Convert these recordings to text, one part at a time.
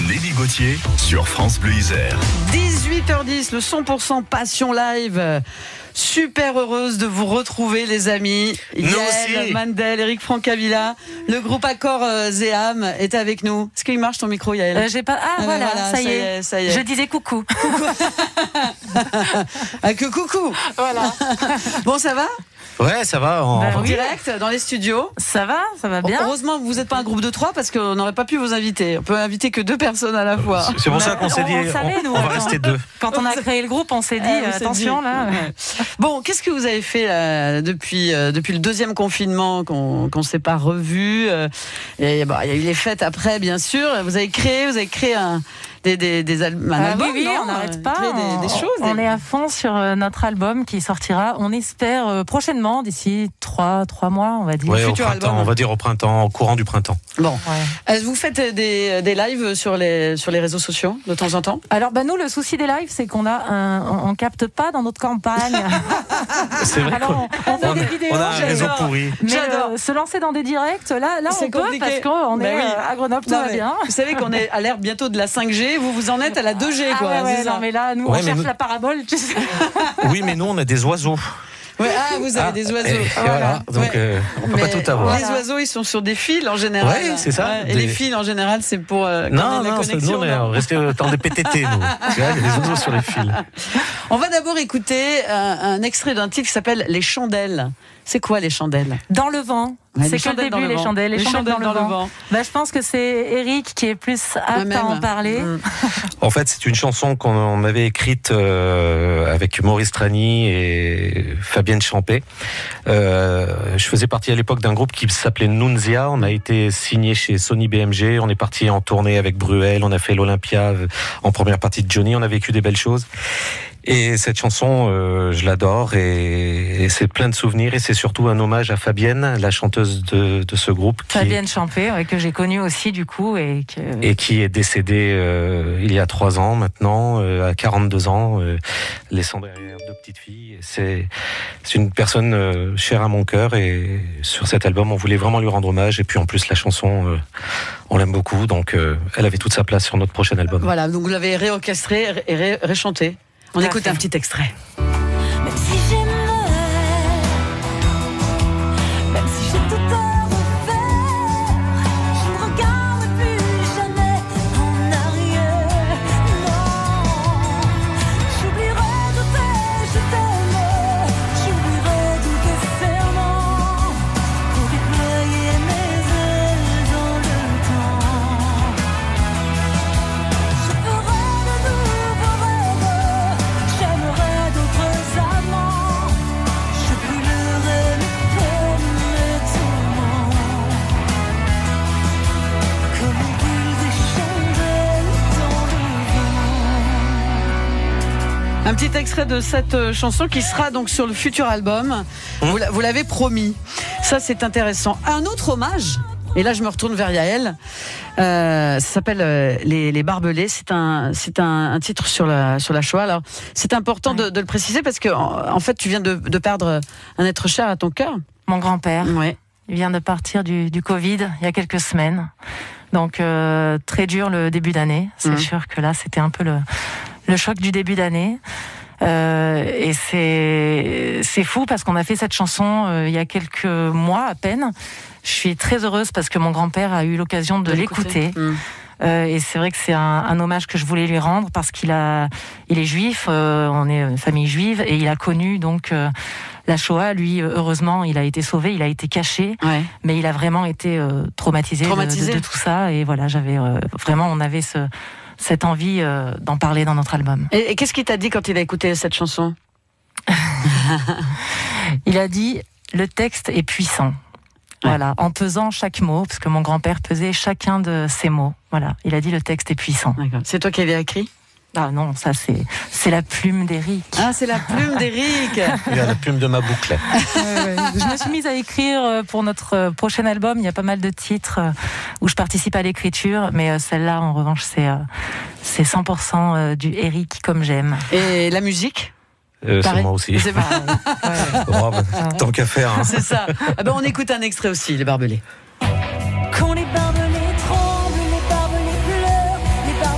Nelly Gauthier sur France Bleu Isère. 18h10, le 100% Passion Live. Super heureuse de vous retrouver, les amis. Yael, Mandel, Eric Francavilla, le groupe Accord Zéam est avec nous. Est-ce qu'il marche ton micro, Yael? J'ai pas. Ah voilà, ça y est. Je disais coucou. Ah, que coucou. Voilà. Bon, ça va? Ouais, ça va. En direct, dans les studios. Ça va bien. Heureusement que vous n'êtes pas un groupe de 3 parce qu'on n'aurait pas pu vous inviter. On peut inviter que 2 personnes à la fois. C'est pour ça qu'on s'est dit, on va rester 2. Quand on a créé le groupe, on s'est dit, attention là. Bon, qu'est-ce que vous avez fait là, depuis le 2e confinement qu'on s'est pas revu? Il y a eu les fêtes après, bien sûr. Vous avez créé un album, oui, non, on n'arrête pas. Des choses. On est à fond sur notre album qui sortira, on espère, prochainement, d'ici 3 mois, on va dire. Ouais, au printemps, on va dire au printemps, au courant du printemps. Bon. Ouais. Vous faites des lives sur les réseaux sociaux de temps en temps? Alors, nous, le souci des lives, c'est qu'on on capte pas dans notre campagne. C'est vrai. Alors, on fait des vidéos. On a un réseau pourri. Mais se lancer dans des directs, là on peut, parce qu'on est à Grenoble, tout va bien. Vous savez qu'on est à l'ère bientôt de la 5G. Vous en êtes à la 2G, quoi. Non, mais là, nous, on cherche la parabole, tu sais. Oui, mais nous, on a des oiseaux. Ouais, vous avez des oiseaux. Voilà. Donc, on peut pas tout avoir. Les oiseaux, ils sont sur des fils en général. Oui, c'est ça. Ouais, et les fils, en général, c'est pour non, la connexion. Nous, on est resté dans des PTT, nous. Tu vois, les oiseaux sur les fils. On va d'abord écouter un extrait d'un titre qui s'appelle Les Chandelles. C'est quoi les chandelles? Dans le vent. C'est que le début, les chandelles. Les chandelles dans le vent. Je pense que c'est Eric qui est plus apte à en parler. En fait, c'est une chanson qu'on avait écrite avec Maurice Trani et Fabienne Champé. Je faisais partie à l'époque d'un groupe qui s'appelait Nunzia. On a été signé chez Sony BMG. On est parti en tournée avec Bruel. On a fait l'Olympia en première partie de Johnny. On a vécu des belles choses. Et cette chanson, je l'adore et c'est plein de souvenirs et c'est surtout un hommage à Fabienne, la chanteuse de ce groupe. Fabienne Champé, que j'ai connue aussi du coup. Et qui est décédée il y a 3 ans maintenant, à 42 ans, laissant derrière 2 petites filles. C'est une personne chère à mon cœur et sur cet album, on voulait vraiment lui rendre hommage. Et puis en plus, la chanson, on l'aime beaucoup, donc elle avait toute sa place sur notre prochain album. Voilà, donc vous l'avez réorchestré et réchanté. On écoute un petit extrait. Même si j'aimerais, même si j'ai tout à refaire, je ne regarde plus jamais en arrière. Non, j'oublierai tout tes je t'aime, j'oublierai tous tes serments pour déployer mes ailes dans le temps. Je ferai de nouveaux rêves. J'aimerais d'autres amants, je brûlerai mes peines, mes tourments, comme on brûle des chandelles dans le vent. Un petit extrait de cette chanson qui sera donc sur le futur album. Vous l'avez promis. Ça, c'est intéressant. Un autre hommage. Et là, je me retourne vers Yael. Ça s'appelle les Barbelés. C'est un titre sur la Shoah. Alors, c'est important de le préciser parce que en fait, tu viens de perdre un être cher à ton cœur. Mon grand-père. Ouais. Il vient de partir du Covid il y a quelques semaines. Donc très dur le début d'année. C'est sûr que là, c'était un peu le choc du début d'année. Et c'est fou parce qu'on a fait cette chanson il y a quelques mois à peine. Je suis très heureuse parce que mon grand-père a eu l'occasion de l'écouter. Et c'est vrai que c'est un hommage que je voulais lui rendre parce il est juif, on est une famille juive et il a connu donc la Shoah. Lui, heureusement, il a été sauvé, il a été caché, mais il a vraiment été traumatisé. De tout ça. Et voilà, on avait cette envie d'en parler dans notre album. Et qu'est-ce qu'il t'a dit quand il a écouté cette chanson? Il a dit « Le texte est puissant ». Voilà, en pesant chaque mot, parce que mon grand-père pesait chacun de ses mots. Voilà, il a dit le texte est puissant. D'accord. C'est toi qui l'as écrit? Ah non, ça c'est la plume d'Eric. Ah, c'est la plume d'Eric. Il y a la plume de ma boucle. Je me suis mise à écrire pour notre prochain album. Il y a pas mal de titres où je participe à l'écriture, mais celle-là, en revanche, c'est 100% du Eric comme j'aime. Et la musique? C'est moi aussi. C'est pareil. Tant qu'à faire. Hein. C'est ça. Ah ben on écoute un extrait aussi, les Barbelés. Quand les barbelés tremblent, les barbelés pleurent, les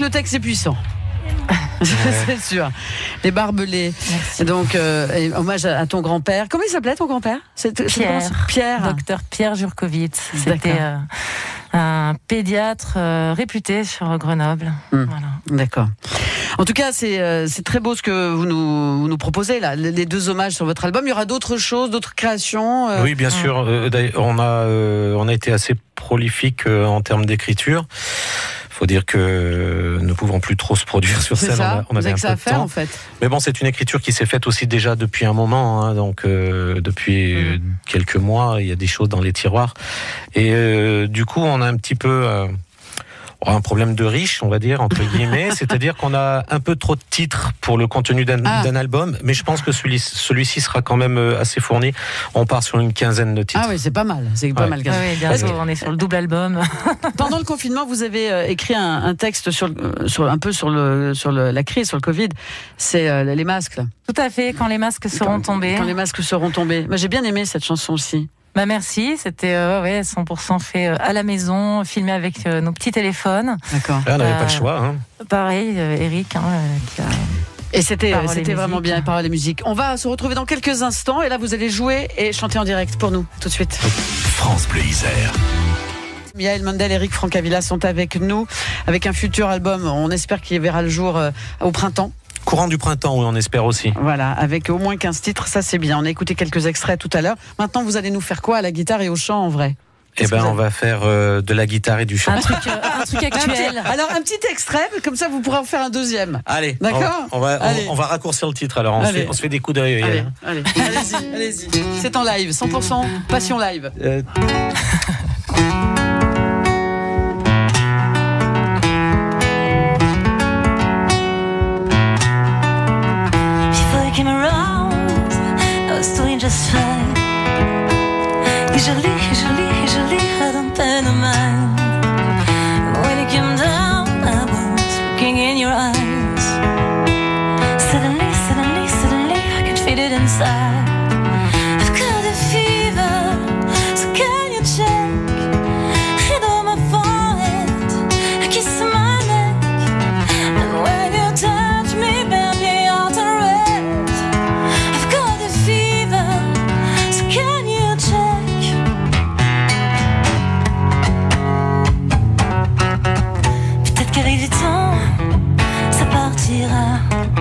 le texte est puissant. C'est sûr. Les barbelés. Merci. Donc, hommage à ton grand-père. Comment il s'appelait ton grand-père? Pierre. Docteur Pierre Jurkovitz. D'accord. C'était un pédiatre réputé sur Grenoble. Voilà. D'accord. En tout cas, c'est très beau ce que vous nous proposez là. Les 2 hommages sur votre album. Il y aura d'autres choses, d'autres créations. Oui, bien sûr. D'ailleurs, on a été assez prolifique en termes d'écriture. Faut dire que ne pouvant plus trop se produire sur C'est scène, ça. on avait un que peu ça à de faire temps. en fait. Mais bon, c'est une écriture qui s'est faite aussi déjà depuis un moment, hein, donc depuis quelques mois, il y a des choses dans les tiroirs. Et du coup, on a un petit peu un problème de riche, on va dire, entre guillemets, c'est-à-dire qu'on a un peu trop de titres pour le contenu d'un album, mais je pense que celui-ci sera quand même assez fourni. On part sur une 15aine de titres. Ah oui, c'est pas mal. C'est pas mal. Ah oui, bientôt, on est sur le double album. Pendant le confinement, vous avez écrit un texte sur la crise, sur le Covid. C'est les masques. Là. Tout à fait, quand les masques seront tombés. Quand les masques seront tombés. Moi, j'ai bien aimé cette chanson aussi. Bah merci, c'était 100% fait à la maison, filmé avec nos petits téléphones. D'accord. Là, on n'avait pas le choix. Hein. Pareil, Eric, qui a... Et c'était Paroles et vraiment musique. bien, paroles et musique. On va se retrouver dans quelques instants et là vous allez jouer et chanter en direct pour nous, tout de suite. France Bleu Isère. Miaël Mundel, Eric Francavilla sont avec nous, avec un futur album, on espère qu'il verra le jour au printemps. Courant du printemps, oui, on espère aussi. Voilà, avec au moins 15 titres, ça c'est bien. On a écouté quelques extraits tout à l'heure. Maintenant, vous allez nous faire quoi à la guitare et au chant en vrai? Eh ben, on va faire de la guitare et du chant. un truc actuel. Alors, un petit extrait, comme ça vous pourrez en faire un deuxième. Allez, D'accord. on va Allez. raccourcir le titre. Alors, on se fait des coups d'œil. Allez-y. C'est en live, 100% passion live. Before you came around, I was doing just fine. Usually, I don't pay no mind. When you came down, I was looking in your eyes. Suddenly, I could feel it inside. I've got a fever, so can you check? Hit on my forehead, I kiss my neck. And when you touch me, baby, I'll turn red. I've got a fever, so can you check? Peut-être qu'avec du temps, ça partira.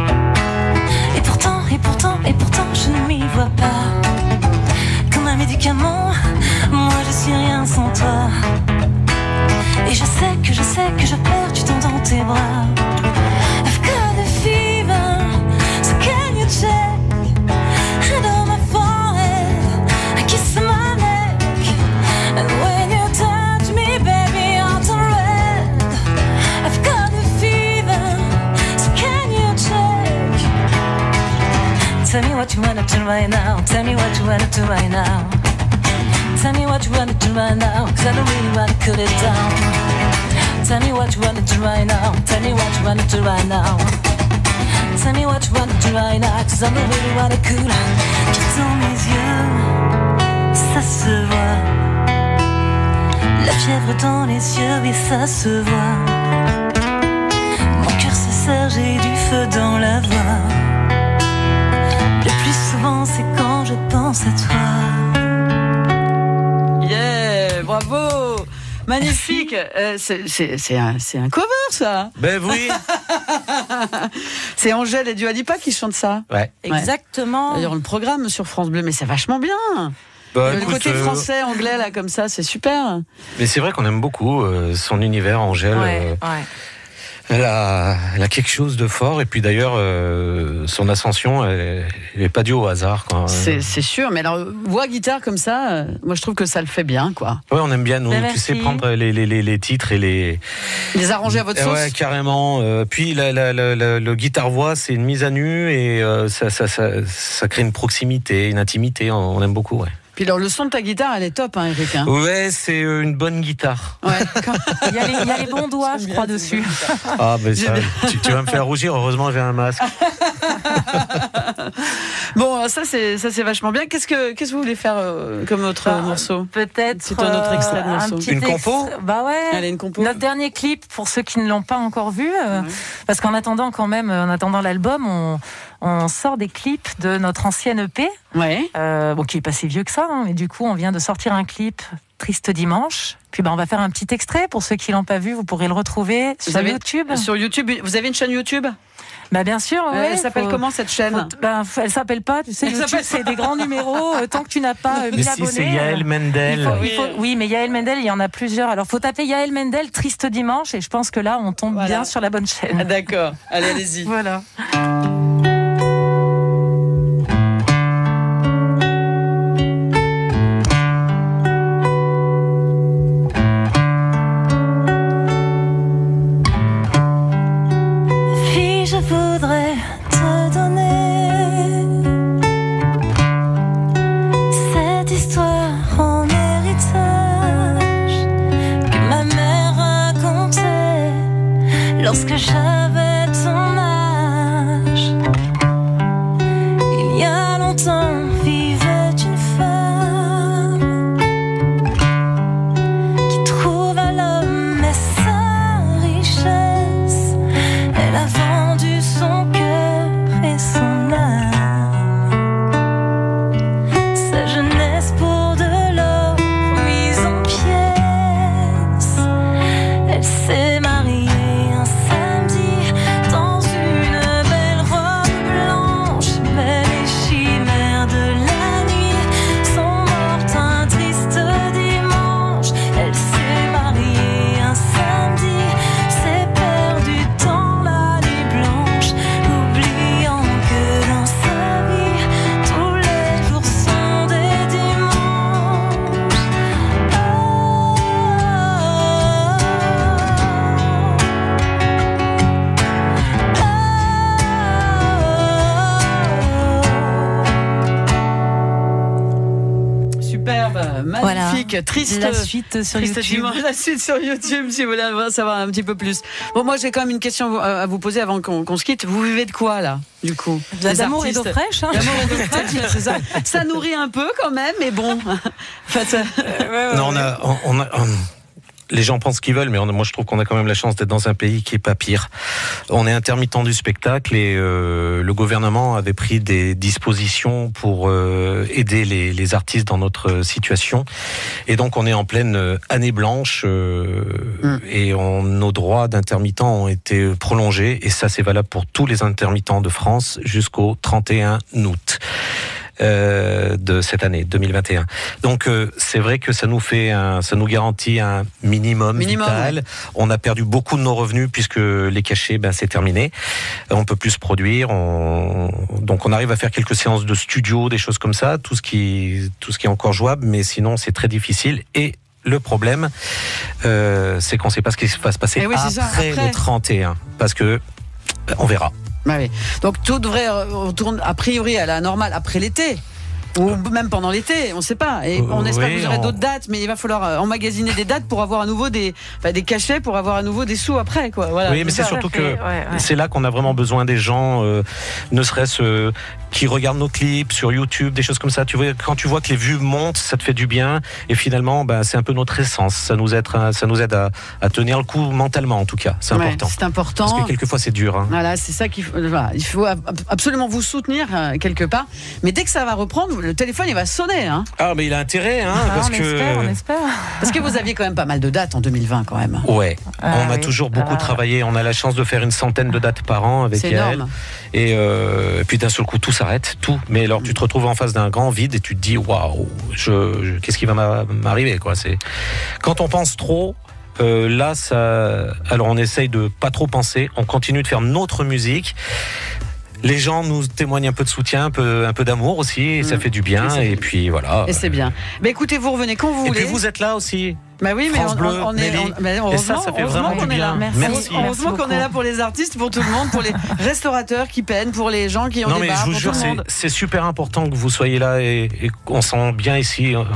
Et pourtant, je ne m'y vois pas. Comme un médicament, moi je suis rien sans toi. Et je sais que je perds du temps dans tes bras. I've got a fever, so can you check? Head on my forehead, I kiss my neck. And when you touch me, baby, I'll turn red. I've got a fever, so can you check? Tell me what you wanna do right now. Tell me what you wanna do right now. Tell me what you wanna do right now, 'cause I don't really wanna cool it down. Tell me what you wanna do right now. Tell me what you wanna do right now. Tell me what you wanna do right now, 'cause I don't really wanna cool. Car dans mes yeux, ça se voit. La fièvre dans les yeux, oui ça se voit. Mon cœur se serre, j'ai du feu dans la voix. Le plus souvent c'est quand je pense à toi. Yeah, bravo. Magnifique. C'est un cover ça. Ben oui. C'est Angèle et Dua Lipa qui chantent ça. Ouais. Exactement. D'ailleurs, on le programme sur France Bleu, mais c'est vachement bien. Bah, Le écoute, côté français, anglais là comme ça, c'est super. Mais c'est vrai qu'on aime beaucoup son univers, Angèle. Ouais. Elle a quelque chose de fort. Et puis d'ailleurs, son ascension, elle n'est pas due au hasard. Quoi. C'est sûr, mais alors voix guitare comme ça, moi je trouve que ça le fait bien, quoi. Ouais, on aime bien, nous, Ben, tu sais, merci. prendre les titres et Les arranger à votre sauce. Ouais, carrément. Puis le guitare-voix, c'est une mise à nu et ça crée une proximité, une intimité. On aime beaucoup, ouais. Puis alors le son de ta guitare, elle est top, hein, Eric. Hein. Ouais, c'est une bonne guitare. Ouais. Il y a les bons doigts, je crois, dessus. Ah, ben ça, tu vas me faire rougir. Heureusement, j'ai un masque. Bon, ça c'est vachement bien. Qu'est-ce que vous voulez faire comme autre morceau? Peut-être. C'est un autre extrait de morceau. Une compo? Bah ouais. Allez, une compo. Notre dernier clip, pour ceux qui ne l'ont pas encore vu, parce qu'en attendant quand même, en attendant l'album, on sort des clips de notre ancienne EP, qui est pas si vieux que ça, mais du coup on vient de sortir un clip, Triste Dimanche. Puis on va faire un petit extrait pour ceux qui l'ont pas vu, vous pourrez le retrouver sur YouTube. Sur YouTube, vous avez une chaîne YouTube? Bah bien sûr, elle s'appelle comment cette chaîne? Elle s'appelle pas, tu sais, YouTube c'est des grands numéros, tant que tu n'as pas 1000 abonnés. C'est Yael Mendel. Oui, mais Yael Mendel, il y en a plusieurs. Alors faut taper Yael Mendel, Triste Dimanche, et je pense que là on tombe bien sur la bonne chaîne. Ah, d'accord, allez-y. Voilà. Je voudrais te donner cette histoire en héritage que ma mère racontait lorsque j'avais ton âge. Il y a longtemps vivait une femme qui trouve à l'homme et sa richesse. Elle a vendu son cœur et son âme, sa jeunesse pour de l'or mise en pièces. Elle s'est mariée un samedi dans une belle robe blanche, mais les chimères de la nuit sont mortes un triste dimanche. Elle s'est mariée un samedi, s'est perdue dans la nuit blanche, oubliant que dans sa vie tous les jours sont des dimanches. Superbe, magnifique, Voilà. triste. La suite sur Triste YouTube. Dimanche, la suite sur YouTube, si vous voulez en savoir un petit peu plus. Bon, moi j'ai quand même une question à vous poser avant qu'on se quitte. Vous vivez de quoi là, du coup? D'amour et d'eau fraîche. D'amour et d'eau fraîche, c'est ça. Ça nourrit un peu quand même, mais bon. Enfin, ça... Non, les gens pensent ce qu'ils veulent, mais moi je trouve qu'on a quand même la chance d'être dans un pays qui est pas pire. On est intermittent du spectacle et le gouvernement avait pris des dispositions pour aider les artistes dans notre situation. Et donc on est en pleine année blanche et nos droits d'intermittents ont été prolongés. Et ça c'est valable pour tous les intermittents de France jusqu'au 31 août. De cette année 2021. Donc c'est vrai que ça nous garantit un minimum vital. Ouais. On a perdu beaucoup de nos revenus puisque les cachets, c'est terminé. On peut plus se produire. Donc on arrive à faire quelques séances de studio, des choses comme ça, tout ce qui est encore jouable, mais sinon c'est très difficile. Et le problème, c'est qu'on ne sait pas ce qui va se passer après le 31, parce que on verra. Bah oui. Donc tout devrait retourner a priori à la normale après l'été. Ou même pendant l'été, on ne sait pas. Et on espère que vous aurez d'autres dates, mais il va falloir emmagasiner des dates pour avoir à nouveau des cachets, pour avoir à nouveau des sous après, quoi. Voilà. Oui, mais c'est surtout que c'est là qu'on a vraiment besoin des gens, ne serait-ce qui regardent nos clips sur YouTube, des choses comme ça. Tu vois, quand tu vois que les vues montent, ça te fait du bien. Et finalement, c'est un peu notre essence. Ça nous aide à tenir le coup mentalement, en tout cas. C'est important. C'est important. Parce que quelquefois, c'est dur. Hein. Voilà, c'est ça qu'il faut. Voilà, il faut absolument vous soutenir quelque part. Mais dès que ça va reprendre, le téléphone il va sonner. Hein. Ah, mais il a intérêt, hein, parce on espère. Parce que vous aviez quand même pas mal de dates en 2020, quand même. Ouais. On a toujours beaucoup travaillé. On a la chance de faire une centaine de dates par an avec elle. Et puis d'un seul coup, tout s'arrête, tout. Mais alors, tu te retrouves en face d'un grand vide et tu te dis, waouh, qu'est-ce qui va m'arriver, quoi. C'est quand on pense trop. Là, alors on essaye de pas trop penser. On continue de faire notre musique. Les gens nous témoignent un peu de soutien, un peu d'amour aussi, et ça fait du bien. Et puis voilà. Et c'est bien. Mais écoutez, vous revenez quand vous voulez. Et puis vous êtes là aussi. Bah oui, mais on est. Et ça fait vraiment du bien. Merci. Heureusement qu'on est là pour les artistes, pour tout le monde, pour les restaurateurs qui peinent, pour les gens qui ont des bars, je vous jure, c'est super important que vous soyez là et qu'on sent bien ici.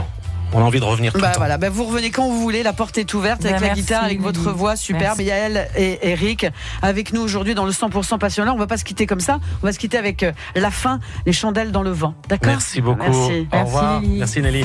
on a envie de revenir tout le temps. Voilà, vous revenez quand vous voulez, la porte est ouverte avec la guitare, avec votre voix superbe. Yael et Eric avec nous aujourd'hui dans le 100% passionnant. On va pas se quitter comme ça, on va se quitter avec la fin, les chandelles dans le vent. D'accord ? Merci beaucoup. Merci. Au revoir. Merci Nelly.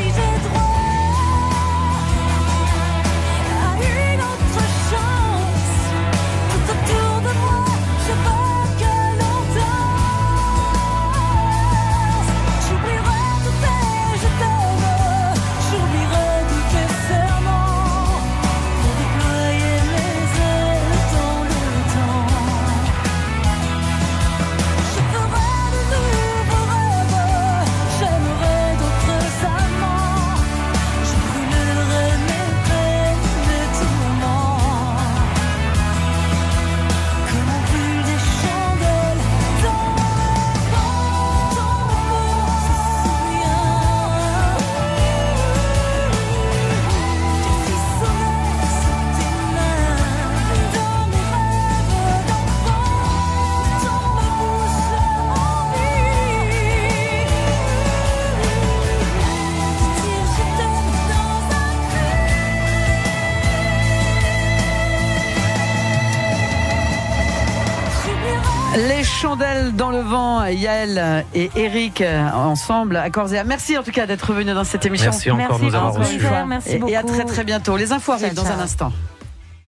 Les chandelles dans le vent, Yael et Eric ensemble, à corps et à. Merci en tout cas d'être venu dans cette émission. Merci encore de nous avoir reçus. Merci beaucoup. Et à très très bientôt. Les infos arrivent dans un instant.